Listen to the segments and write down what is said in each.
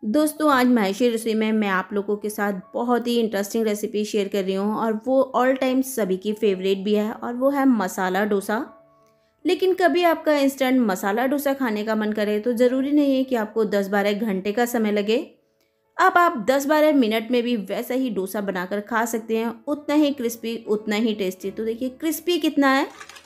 दोस्तों, आज माहेशी रसोई में मैं आप लोगों के साथ बहुत ही इंटरेस्टिंग रेसिपी शेयर कर रही हूँ और वो ऑल टाइम सभी की फेवरेट भी है और वो है मसाला डोसा। लेकिन कभी आपका इंस्टेंट मसाला डोसा खाने का मन करे तो ज़रूरी नहीं है कि आपको 10-12 घंटे का समय लगे। अब आप 10-12 मिनट में भी वैसा ही डोसा बनाकर खा सकते हैं, उतना ही क्रिस्पी, उतना ही टेस्टी। तो देखिए क्रिस्पी कितना है।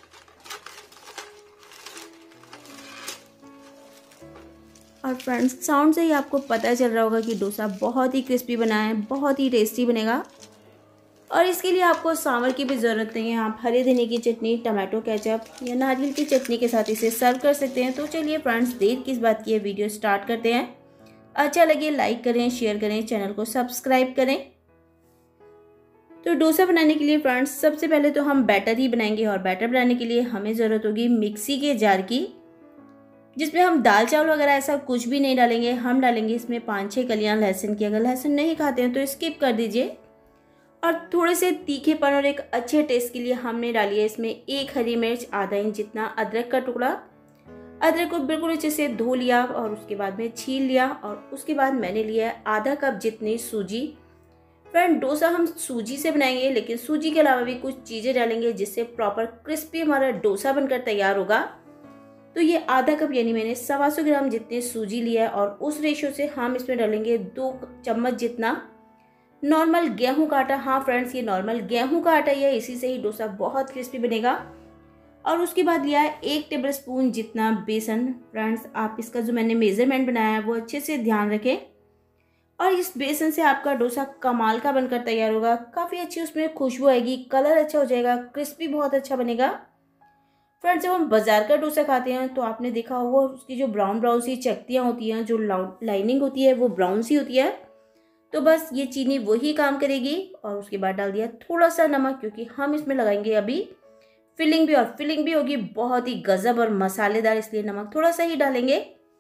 और फ्रेंड्स, साउंड से ही आपको पता चल रहा होगा कि डोसा बहुत ही क्रिस्पी बना है, बहुत ही टेस्टी बनेगा। और इसके लिए आपको सांभर की भी ज़रूरत नहीं है। आप हरे धनिए की चटनी, टमाटो केचप या नारियल की चटनी के साथ इसे सर्व कर सकते हैं। तो चलिए फ्रेंड्स, देर किस बात की है, वीडियो स्टार्ट करते हैं। अच्छा लगे लाइक करें, शेयर करें, चैनल को सब्सक्राइब करें। तो डोसा बनाने के लिए फ्रेंड्स, सबसे पहले तो हम बैटर ही बनाएंगे और बैटर बनाने के लिए हमें ज़रूरत होगी मिक्सी के जार की, जिसमें हम दाल चावल वगैरह ऐसा कुछ भी नहीं डालेंगे। हम डालेंगे इसमें 5-6 कलियां लहसुन की। अगर लहसुन नहीं खाते हैं तो स्किप कर दीजिए। और थोड़े से तीखेपन और एक अच्छे टेस्ट के लिए हमने डाली है इसमें 1 हरी मिर्च, आधा इंच जितना अदरक का टुकड़ा। अदरक को बिल्कुल अच्छे से धो लिया और उसके बाद में छील लिया। और उसके बाद मैंने लिया है आधा कप जितनी सूजी। फ्रेंड, डोसा हम सूजी से बनाएंगे, लेकिन सूजी के अलावा भी कुछ चीज़ें डालेंगे जिससे प्रॉपर क्रिस्पी हमारा डोसा बनकर तैयार होगा। तो ये आधा कप यानी मैंने 125 ग्राम जितनी सूजी लिया है और उस रेशो से हम इसमें डालेंगे 2 चम्मच जितना नॉर्मल गेहूं का आटा। हाँ फ्रेंड्स, ये नॉर्मल गेहूं का आटा ही है, इसी से ही डोसा बहुत क्रिस्पी बनेगा। और उसके बाद लिया है 1 टेबलस्पून जितना बेसन। फ्रेंड्स, आप इसका जो मैंने मेजरमेंट बनाया है वो अच्छे से ध्यान रखें। और इस बेसन से आपका डोसा कमाल का बनकर तैयार होगा। काफ़ी अच्छी उसमें खुशबू आएगी, कलर अच्छा हो जाएगा, क्रिस्पी बहुत अच्छा बनेगा। फ्रेंड्स, जब हम बाजार का डोसा खाते हैं तो आपने देखा होगा उसकी जो ब्राउन ब्राउन सी चकतियाँ होती हैं, जो लाइनिंग होती है वो ब्राउन सी होती है। तो बस ये चीनी वही काम करेगी। और उसके बाद डाल दिया थोड़ा सा नमक, क्योंकि हम इसमें लगाएंगे अभी फिलिंग भी, और फिलिंग भी होगी बहुत ही गजब और मसालेदार, इसलिए नमक थोड़ा सा ही डालेंगे।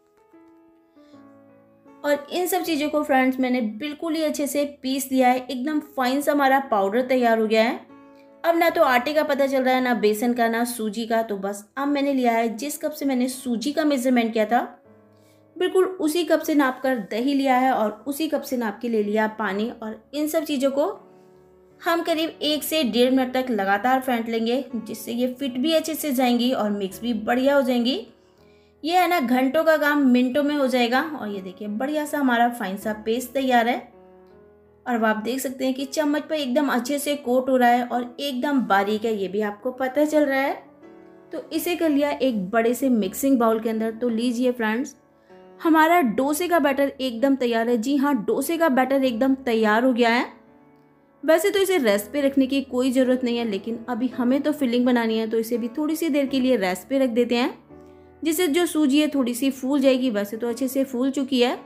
और इन सब चीज़ों को फ्रेंड्स मैंने बिल्कुल ही अच्छे से पीस लिया है। एकदम फाइन सा हमारा पाउडर तैयार हो गया है। अब ना तो आटे का पता चल रहा है, ना बेसन का, ना सूजी का। तो बस अब मैंने लिया है जिस कप से मैंने सूजी का मेजरमेंट किया था, बिल्कुल उसी कप से नाप कर दही लिया है और उसी कप से नाप के ले लिया पानी। और इन सब चीज़ों को हम करीब 1 से 1.5 मिनट तक लगातार फेंट लेंगे, जिससे ये फिट भी अच्छे से जाएंगी और मिक्स भी बढ़िया हो जाएंगी। ये है ना, घंटों का काम मिनटों में हो जाएगा। और ये देखिए बढ़िया सा हमारा फाइन सा पेस्ट तैयार है। और अब आप देख सकते हैं कि चम्मच पर एकदम अच्छे से कोट हो रहा है और एकदम बारीक है, ये भी आपको पता चल रहा है। तो इसे कर लिया एक बड़े से मिक्सिंग बाउल के अंदर। तो लीजिए फ्रेंड्स, हमारा डोसे का बैटर एकदम तैयार है। जी हाँ, डोसे का बैटर एकदम तैयार हो गया है। वैसे तो इसे रेस्ट पे रखने की कोई ज़रूरत नहीं है, लेकिन अभी हमें तो फिलिंग बनानी है, तो इसे भी थोड़ी सी देर के लिए रेस्ट पे रख देते हैं, जिससे जो सूजी है थोड़ी सी फूल जाएगी। वैसे तो अच्छे से फूल चुकी है।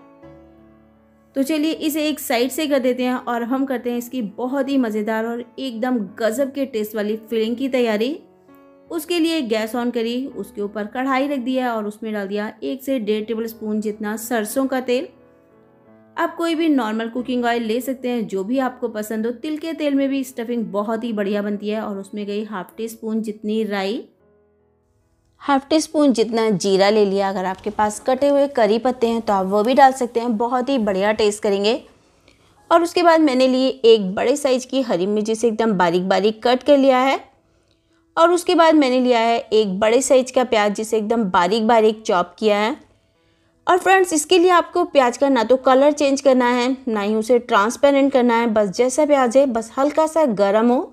तो चलिए इसे एक साइड से कर देते हैं और हम करते हैं इसकी बहुत ही मज़ेदार और एकदम गजब के टेस्ट वाली फिलिंग की तैयारी। उसके लिए गैस ऑन करी, उसके ऊपर कढ़ाई रख दिया और उसमें डाल दिया 1 से 1.5 टेबलस्पून जितना सरसों का तेल। आप कोई भी नॉर्मल कुकिंग ऑयल ले सकते हैं, जो भी आपको पसंद हो। तिल के तेल में भी स्टफिंग बहुत ही बढ़िया बनती है। और उसमें गई 1/2 टीस्पून जितनी राई, 1/2 टीस्पून जितना जीरा ले लिया। अगर आपके पास कटे हुए करी पत्ते हैं तो आप वो भी डाल सकते हैं, बहुत ही बढ़िया टेस्ट करेंगे। और उसके बाद मैंने लिए एक बड़े साइज की हरी मिर्ची से एकदम बारीक बारीक कट कर लिया है। और उसके बाद मैंने लिया है एक बड़े साइज का प्याज, जिसे एकदम बारीक बारीक चॉप किया है। और फ्रेंड्स, इसके लिए आपको प्याज का ना तो कलर चेंज करना है, ना ही उसे ट्रांसपेरेंट करना है। बस जैसा प्याज है बस हल्का सा गर्म हो।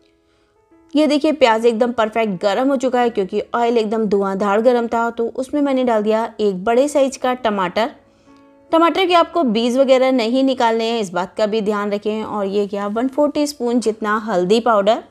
ये देखिए प्याज एकदम परफेक्ट गर्म हो चुका है, क्योंकि ऑयल एकदम धुआंधार गर्म था। तो उसमें मैंने डाल दिया एक बड़े साइज का टमाटर। टमाटर के आपको बीज वगैरह नहीं निकालने हैं, इस बात का भी ध्यान रखें। और ये क्या, 1/4 टीस्पून जितना हल्दी पाउडर,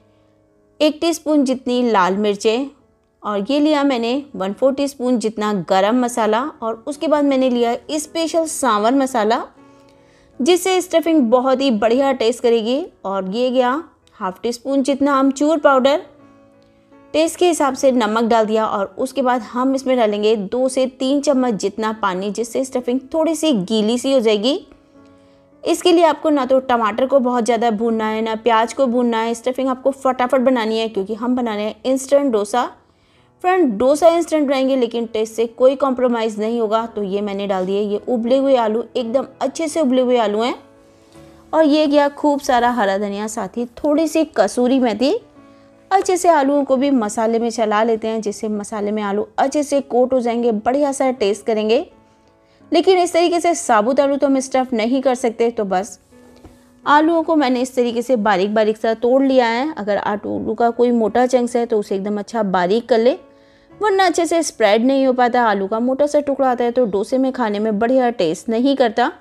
1 टीस्पून जितनी लाल मिर्चें, और ये लिया मैंने 1/4 टीस्पून जितना गरम मसाला। और उसके बाद मैंने लिया स्पेशल सांभर मसाला, जिससे स्टफिंग बहुत ही बढ़िया टेस्ट करेगी। और ये गया 1/2 टीस्पून जितना अमचूर पाउडर। टेस्ट के हिसाब से नमक डाल दिया। और उसके बाद हम इसमें डालेंगे 2 से 3 चम्मच जितना पानी, जिससे स्टफिंग थोड़ी सी गीली सी हो जाएगी। इसके लिए आपको ना तो टमाटर को बहुत ज़्यादा भूनना है, ना प्याज को भूनना है। स्टफिंग आपको फटाफट बनानी है, क्योंकि हम बना रहे हैं instant dosa. Friend dosa instant बनाएंगे लेकिन टेस्ट से कोई कॉम्प्रोमाइज़ नहीं होगा, तो ये मैंने डाल दिए ये उबले हुए आलू, एकदम अच्छे से उबले हुए आलू हैं। और ये गया खूब सारा हरा धनिया, साथ ही थोड़ी सी कसूरी मेथी। अच्छे से आलूओं को भी मसाले में चला लेते हैं, जिससे मसाले में आलू अच्छे से कोट हो जाएंगे, बढ़िया सा टेस्ट करेंगे। लेकिन इस तरीके से साबुत आलू तो हम स्टफ़ नहीं कर सकते, तो बस आलूओं को मैंने इस तरीके से बारीक बारीक सा तोड़ लिया है। अगर आलू का कोई मोटा चंक्स है तो उसे एकदम अच्छा बारीक कर ले, वरना अच्छे से स्प्रेड नहीं हो पाता। आलू का मोटा सा टुकड़ा आता है तो डोसे में खाने में बढ़िया टेस्ट नहीं करता।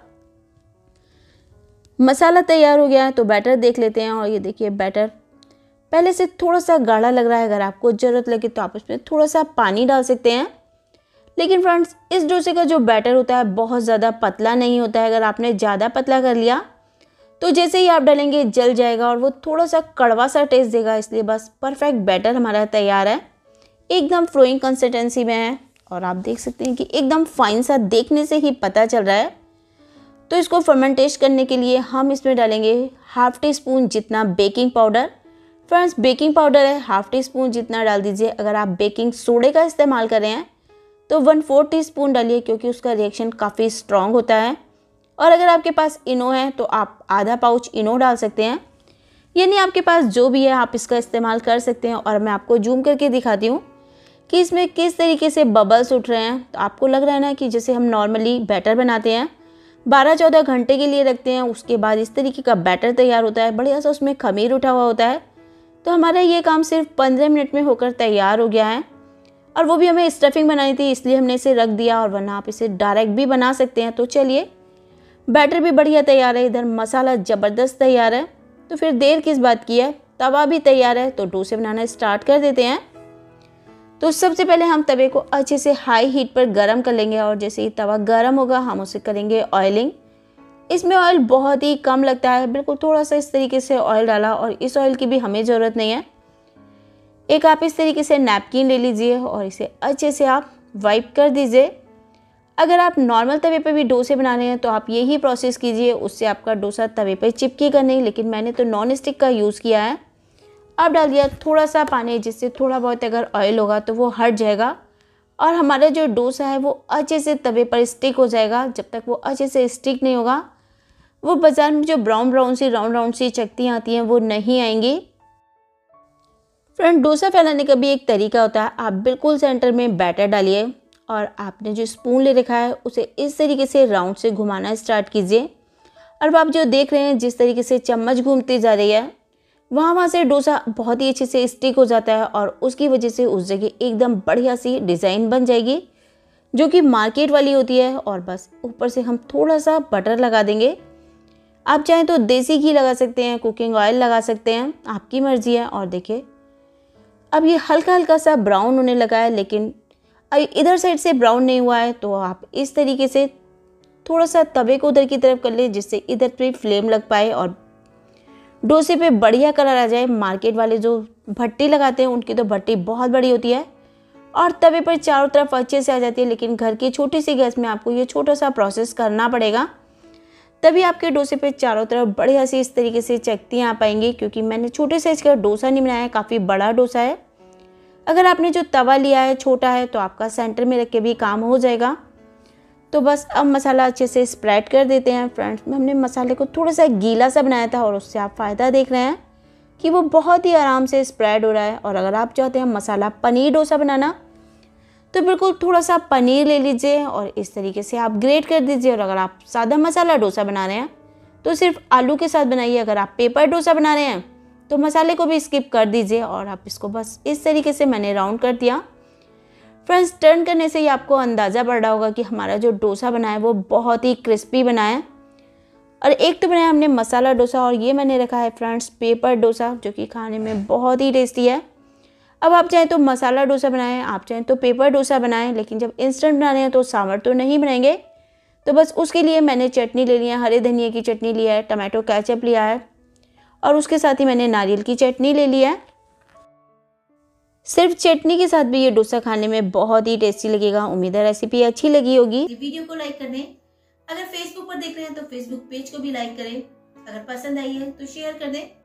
मसाला तैयार हो गया है तो बैटर देख लेते हैं। और ये देखिए बैटर पहले से थोड़ा सा गाढ़ा लग रहा है, अगर आपको ज़रूरत लगे तो आप उसमें थोड़ा सा पानी डाल सकते हैं। लेकिन फ्रेंड्स इस डोसे का जो बैटर होता है बहुत ज़्यादा पतला नहीं होता है। अगर आपने ज़्यादा पतला कर लिया तो जैसे ही आप डालेंगे जल जाएगा और वो थोड़ा सा कड़वा सा टेस्ट देगा। इसलिए बस परफेक्ट बैटर हमारा तैयार है, एकदम फ्लोइंग कंसिस्टेंसी में है। और आप देख सकते हैं कि एकदम फाइन सा देखने से ही पता चल रहा है। तो इसको फर्मेंटेशन करने के लिए हम इसमें डालेंगे हाफ टी स्पून जितना baking powder. Friends baking powder है हाफ टी स्पून जितना डाल दीजिए। अगर आप बेकिंग सोडे का इस्तेमाल कर रहे हैं तो 1/4 टीस्पून डालिए, क्योंकि उसका रिएक्शन काफ़ी स्ट्रॉन्ग होता है। और अगर आपके पास इनो है तो आप आधा पाउच इनो डाल सकते हैं, यानी आपके पास जो भी है आप इसका इस्तेमाल कर सकते हैं। और मैं आपको जूम करके दिखाती हूँ कि इसमें किस तरीके से बबल्स उठ रहे हैं। तो आपको लग रहा है ना कि जैसे हम नॉर्मली बैटर बनाते हैं 12-14 घंटे के लिए रखते हैं, उसके बाद इस तरीके का बैटर तैयार होता है, बढ़िया सा उसमें खमीर उठा हुआ होता है। तो हमारा ये काम सिर्फ 15 मिनट में होकर तैयार हो गया है। और वो भी हमें स्टफिंग बनानी थी इसलिए हमने इसे रख दिया, और वरना आप इसे डायरेक्ट भी बना सकते हैं। तो चलिए बैटर भी बढ़िया तैयार है, इधर मसाला ज़बरदस्त तैयार है, तो फिर देर किस बात की है। तवा भी तैयार है तो डोसे बनाना स्टार्ट कर देते हैं। तो सबसे पहले हम तवे को अच्छे से हाई हीट पर गर्म कर लेंगे, और जैसे ही तवा गर्म होगा हम उसे करेंगे ऑयलिंग। इसमें ऑयल बहुत ही कम लगता है, बिल्कुल थोड़ा सा इस तरीके से ऑयल डाला, और इस ऑयल की भी हमें ज़रूरत नहीं है। एक आप इस तरीके से नैपकिन ले लीजिए और इसे अच्छे से आप वाइप कर दीजिए। अगर आप नॉर्मल तवे पे भी डोसे बना रहे हैं तो आप यही प्रोसेस कीजिए, उससे आपका डोसा तवे पे चिपकेगा नहीं। लेकिन मैंने तो नॉन स्टिक का यूज़ किया है। अब डाल दिया थोड़ा सा पानी, जिससे थोड़ा बहुत अगर ऑयल होगा तो वो हट जाएगा, और हमारा जो डोसा है वो अच्छे से तवे पर स्टिक हो जाएगा। जब तक वो अच्छे से स्टिक नहीं होगा, वो बाज़ार में जो ब्राउन ब्राउन सी राउंड राउंड सी चकतियाँ आती हैं वो नहीं आएंगी। फ्रेंड डोसा फैलाने का भी एक तरीका होता है। आप बिल्कुल सेंटर में बैटर डालिए, और आपने जो स्पून ले रखा है उसे इस तरीके से राउंड से घुमाना स्टार्ट कीजिए। और आप जो देख रहे हैं जिस तरीके से चम्मच घूमती जा रही है, वहाँ से डोसा बहुत ही अच्छे से स्टिक हो जाता है, और उसकी वजह से उस जगह एकदम बढ़िया सी डिज़ाइन बन जाएगी, जो कि मार्केट वाली होती है। और बस ऊपर से हम थोड़ा सा बटर लगा देंगे। आप चाहें तो देसी घी लगा सकते हैं, कुकिंग ऑयल लगा सकते हैं, आपकी मर्जी है। और देखिए अब ये हल्का हल्का सा ब्राउन होने लगा है, लेकिन इधर साइड से ब्राउन नहीं हुआ है। तो आप इस तरीके से थोड़ा सा तवे को उधर की तरफ कर ले, जिससे इधर पे फ्लेम लग पाए और डोसे पे बढ़िया कलर आ जाए। मार्केट वाले जो भट्टी लगाते हैं उनकी तो भट्टी बहुत बड़ी होती है और तवे पर चारों तरफ अच्छे से आ जाती है, लेकिन घर की छोटी सी गैस में आपको ये छोटा सा प्रोसेस करना पड़ेगा, तभी आपके डोसे पे चारों तरफ बढ़िया सी इस तरीके से चकतियाँ आ पाएंगी। क्योंकि मैंने छोटे साइज़ का डोसा नहीं बनाया है, काफ़ी बड़ा डोसा है। अगर आपने जो तवा लिया है छोटा है तो आपका सेंटर में रख के भी काम हो जाएगा। तो बस अब मसाला अच्छे से स्प्रेड कर देते हैं। फ्रेंड्स हमने मसाले को थोड़ा सा गीला सा बनाया था, और उससे आप फ़ायदा देख रहे हैं कि वो बहुत ही आराम से स्प्रेड हो रहा है। और अगर आप चाहते हैं मसाला पनीर डोसा बनाना, तो बिल्कुल थोड़ा सा पनीर ले लीजिए और इस तरीके से आप ग्रेट कर दीजिए। और अगर आप सादा मसाला डोसा बना रहे हैं तो सिर्फ आलू के साथ बनाइए। अगर आप पेपर डोसा बना रहे हैं तो मसाले को भी स्किप कर दीजिए, और आप इसको बस इस तरीके से मैंने राउंड कर दिया। फ्रेंड्स टर्न करने से ही आपको अंदाज़ा पड़ रहा होगा कि हमारा जो डोसा बना है वो बहुत ही क्रिस्पी बना है। और एक तो बनाया हमने मसाला डोसा, और ये मैंने रखा है फ्रेंड्स पेपर डोसा, जो कि खाने में बहुत ही टेस्टी है। अब आप चाहें तो मसाला डोसा बनाएं, आप चाहें तो पेपर डोसा बनाएं, लेकिन जब इंस्टेंट बना रहे हैं तो सांभर तो नहीं बनाएंगे। तो बस उसके लिए मैंने चटनी ले लिया है, हरे धनिया की चटनी लिया है, टमाटो केचप लिया है, और उसके साथ ही मैंने नारियल की चटनी ले लिया है। सिर्फ चटनी के साथ भी ये डोसा खाने में बहुत ही टेस्टी लगेगा। उम्मीद है रेसिपी अच्छी लगी होगी। वीडियो को लाइक कर दें। अगर फेसबुक पर देख रहे हैं तो फेसबुक पेज को भी लाइक करें। अगर पसंद आई है तो शेयर कर दें।